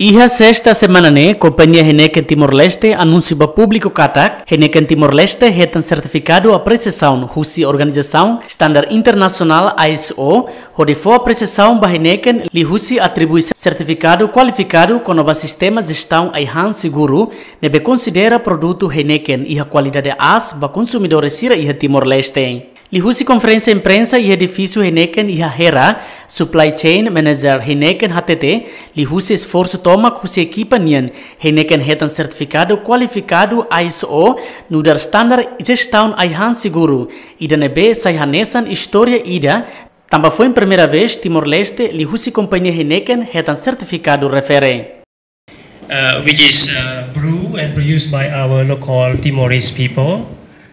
Iha sexta semana ne, companhia Heineken Timor-Leste anuncia para público katak, Heineken Timor-Leste retan certificado apreciação Husi Organização Standard Internacional ISO, onde for apreciação para Heineken, li Husi atribui certificado qualificado com o sistema gestão Aihan seguro, nebe considera produto Heineken e a qualidade as para consumidores sira iha Timor-Leste. Li Husi conferência imprensa e edifício Heineken e a Hera, Supply Chain Manager Heineken HTT, li Husi esforço toma com sua equipa nian. Heineken retan certificado qualificado ISO no dar standard gestão Aihan seguro. Ida nebe saihanesan história ida, também foi em primeira vez Timor-Leste li Husi companhia Heineken retan certificado refere. Which is brewed and produced by our local Timorese people.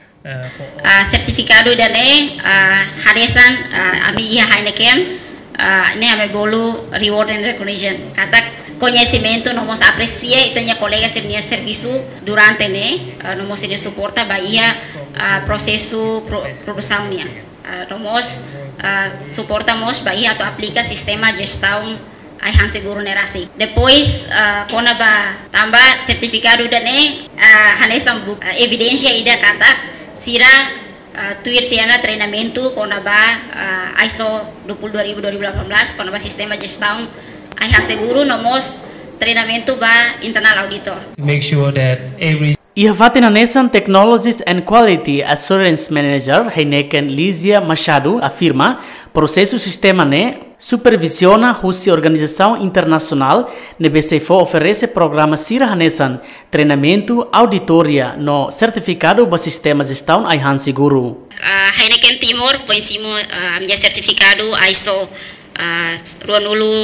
Certificado dane hanesan ami Heineken ne ame bolu reward and recognition kata conhecimento nomos aprecia e tenha colegas de minha serviço durante ne nomos de suporta bahia processo produção nia nomos suportamos bahia to aplica sistema gestão Aihan seguro nerasi. Depois kona ba tambah certificado dane hanesan evidência ida kata sira tuir tiana treinamento com a ISO 22018 com a sistema gestão Aihan seguro nomos treinamento ba internal auditor. Make sure that every Iha Nesan Technologies and Quality Assurance Manager Heineken Lízia Machado afirma processo sistema ne supervisiona Husi Organização Internacional NBCFO oferece programa Sira Hanesan treinamento auditoria no certificado ba sistema gestão Aihan seguro. Heineken Timor foi simo minha certificado ISO ruanulu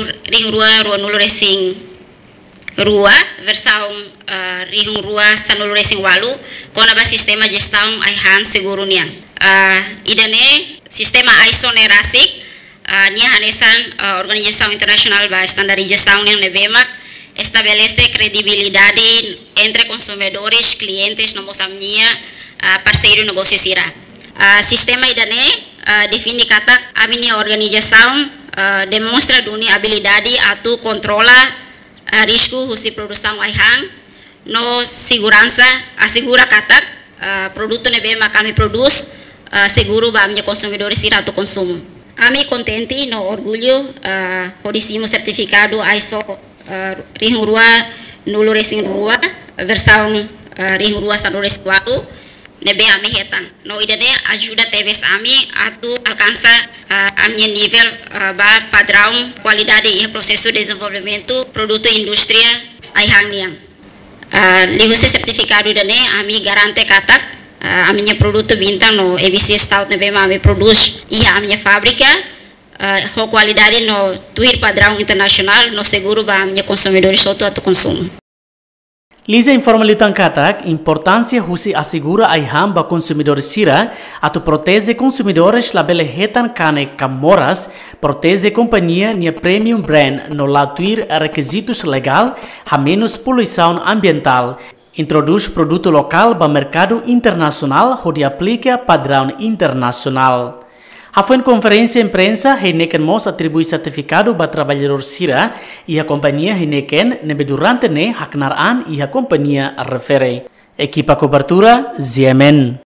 racing rua versão rihung rua sanulu racing walu com a sistema gestão Aihan seguro nia. Idane sistema ISO nerasik nia hanesan organização internacional ba standarização yang nebemak estabelece credibilidade entre consumidores, clientes nomos amnia parceiro negócio sira. Sistema idane define kata aminia organização demonstra dunia habilidade atu controla risco husi produção Aihan no segurança assegura kata produto nebemak kami produz seguro ba amnia consumidores sira atu consumo. Ami contente no orgulho hodisimo certificado ISO rihung rua nulu racing rua versão rihung rua sanu racing walu nebe ami hetan no idane ajuda TVS ami atu alcança a minha nível ba padrão qualidade e processo de desenvolvimento produto indústria Aihan niang lihusi certificado dane ami garante katak a minha produto bintang no EBC Stout nebe ami produz ia a minha fábrica ho qualidade no tuir padrão internacional no seguro ba a minha consumidores soto atu consumo. Lisa informa litan katak importância Husi assegura Aihan ba consumidores sira atu protege consumidores labele hetan kane camoras protege companhia nia premium brand no latuir requisitos legal a menos poluição ambiental. Introduz produto local ba mercado internacional onde aplica padrão internacional. Foi em conferência imprensa, Heineken Mos atribui certificado para trabalhador sira e a companhia Heineken nebe durante ne haknaraan e a companhia refere. Equipa cobertura, ZMN.